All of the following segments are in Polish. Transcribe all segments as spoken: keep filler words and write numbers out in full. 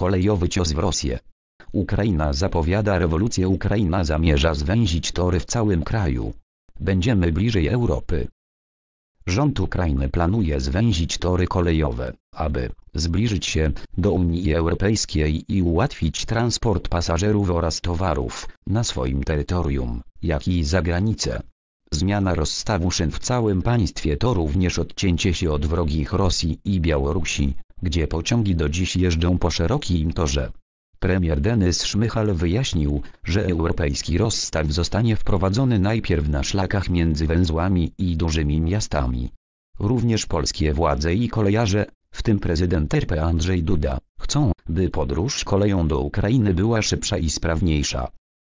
kolejowy cios w Rosję. Ukraina zapowiada rewolucję. Ukraina zamierza zwęzić tory w całym kraju. Będziemy bliżej Europy. Rząd Ukrainy planuje zwęzić tory kolejowe, aby zbliżyć się do Unii Europejskiej i ułatwić transport pasażerów oraz towarów na swoim terytorium, jak i za granicę. Zmiana rozstawu szyn w całym państwie to również odcięcie się od wrogich Rosji i Białorusi, gdzie pociągi do dziś jeżdżą po szerokim torze. Premier Denys Szmychal wyjaśnił, że europejski rozstaw zostanie wprowadzony najpierw na szlakach między węzłami i dużymi miastami. Również polskie władze i kolejarze, w tym prezydent R P Andrzej Duda, chcą, by podróż koleją do Ukrainy była szybsza i sprawniejsza.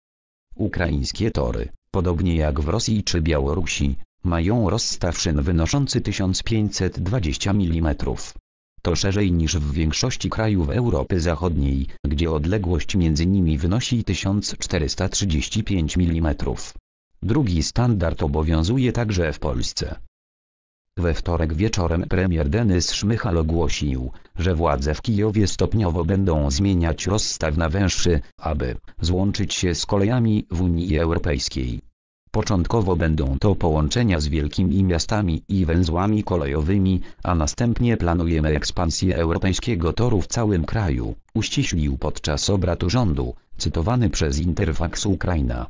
Ukraińskie tory, podobnie jak w Rosji czy Białorusi, mają rozstaw szyn wynoszący tysiąc pięćset dwadzieścia milimetrów. To szerzej niż w większości krajów Europy Zachodniej, gdzie odległość między nimi wynosi tysiąc czterysta trzydzieści pięć milimetrów. Drugi standard obowiązuje także w Polsce. We wtorek wieczorem premier Denys Szmychal ogłosił, że władze w Kijowie stopniowo będą zmieniać rozstaw na węższy, aby złączyć się z kolejami w Unii Europejskiej. Początkowo będą to połączenia z wielkimi miastami i węzłami kolejowymi, a następnie planujemy ekspansję europejskiego toru w całym kraju, uściślił podczas obrad rządu, cytowany przez Interfax Ukraina.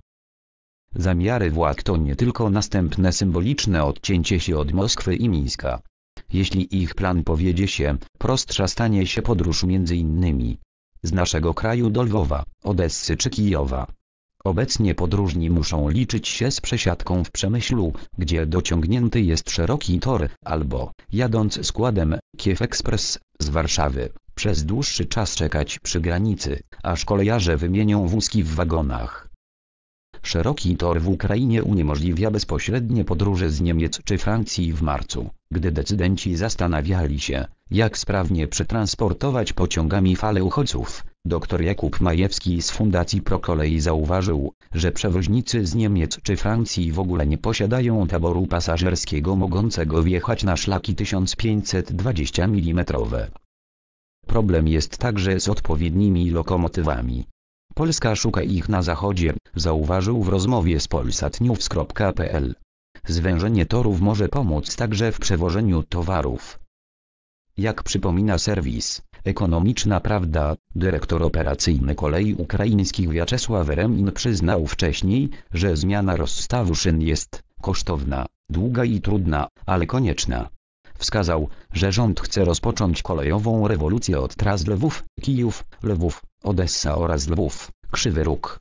Zamiary władz to nie tylko następne symboliczne odcięcie się od Moskwy i Mińska. Jeśli ich plan powiedzie się, prostsza stanie się podróż między innymi z naszego kraju do Lwowa, Odessy czy Kijowa. Obecnie podróżni muszą liczyć się z przesiadką w Przemyślu, gdzie dociągnięty jest szeroki tor, albo, jadąc składem Kiev Express z Warszawy, przez dłuższy czas czekać przy granicy, aż kolejarze wymienią wózki w wagonach. Szeroki tor w Ukrainie uniemożliwia bezpośrednie podróże z Niemiec czy Francji w marcu, gdy decydenci zastanawiali się, jak sprawnie przetransportować pociągami falę uchodźców. Dr Jakub Majewski z Fundacji ProKolej zauważył, że przewoźnicy z Niemiec czy Francji w ogóle nie posiadają taboru pasażerskiego mogącego wjechać na szlaki tysiąc pięćset dwadzieścia milimetrowe. Problem jest także z odpowiednimi lokomotywami. Polska szuka ich na zachodzie, zauważył w rozmowie z polsat news kropka p l. Zwężenie torów może pomóc także w przewożeniu towarów. Jak przypomina serwis Ekonomiczna Prawda, dyrektor operacyjny kolei ukraińskich Wiaczesław Remin przyznał wcześniej, że zmiana rozstawu szyn jest kosztowna, długa i trudna, ale konieczna. Wskazał, że rząd chce rozpocząć kolejową rewolucję od tras Lwów, Kijów, Lwów, Odessa oraz Lwów, Krzywy Róg.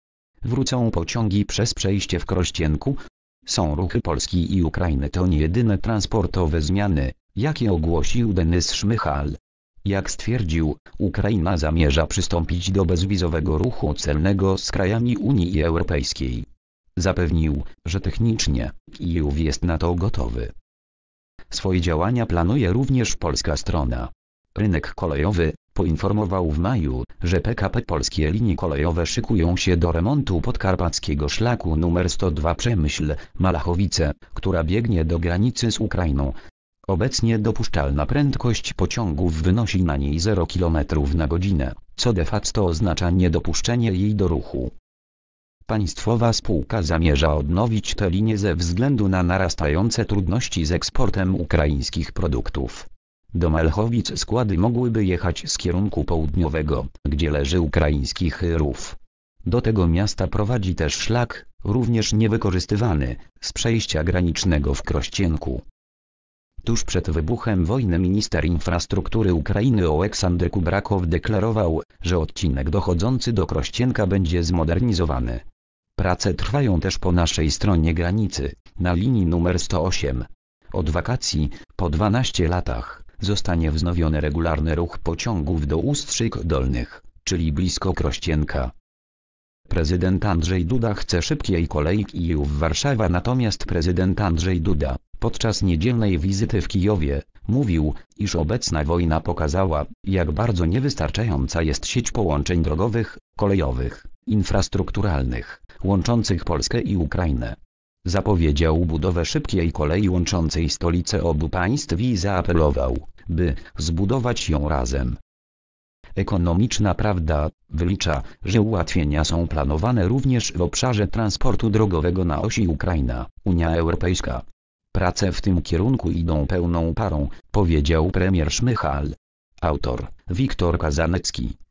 Wrócą pociągi przez przejście w Krościenku. Są ruchy Polski i Ukrainy, to nie jedyne transportowe zmiany, jakie ogłosił Denys Szmychal. Jak stwierdził, Ukraina zamierza przystąpić do bezwizowego ruchu celnego z krajami Unii Europejskiej. Zapewnił, że technicznie Kijów jest na to gotowy. Swoje działania planuje również polska strona. Rynek kolejowy poinformował w maju, że P K P Polskie Linie Kolejowe szykują się do remontu podkarpackiego szlaku numer sto dwa Przemyśl-Malachowice, która biegnie do granicy z Ukrainą. Obecnie dopuszczalna prędkość pociągów wynosi na niej zero kilometrów na godzinę, co de facto oznacza niedopuszczenie jej do ruchu. Państwowa spółka zamierza odnowić tę linię ze względu na narastające trudności z eksportem ukraińskich produktów. Do Malchowic składy mogłyby jechać z kierunku południowego, gdzie leży ukraiński Chyrów. Do tego miasta prowadzi też szlak, również niewykorzystywany, z przejścia granicznego w Krościenku. Tuż przed wybuchem wojny minister infrastruktury Ukrainy Oleksandr Kubrakow deklarował, że odcinek dochodzący do Krościenka będzie zmodernizowany. Prace trwają też po naszej stronie granicy, na linii numer sto osiem. Od wakacji, po dwunastu latach, zostanie wznowiony regularny ruch pociągów do Ustrzyk Dolnych, czyli blisko Krościenka. Prezydent Andrzej Duda chce szybkiej kolei Kijów-Warszawa, natomiast prezydent Andrzej Duda, podczas niedzielnej wizyty w Kijowie, mówił, iż obecna wojna pokazała, jak bardzo niewystarczająca jest sieć połączeń drogowych, kolejowych, infrastrukturalnych, łączących Polskę i Ukrainę. Zapowiedział budowę szybkiej kolei łączącej stolice obu państw i zaapelował, by zbudować ją razem. Ekonomiczna Prawda wylicza, że ułatwienia są planowane również w obszarze transportu drogowego na osi Ukraina-Unia Europejska. Prace w tym kierunku idą pełną parą, powiedział premier Szmychal. Autor Wiktor Kazanecki.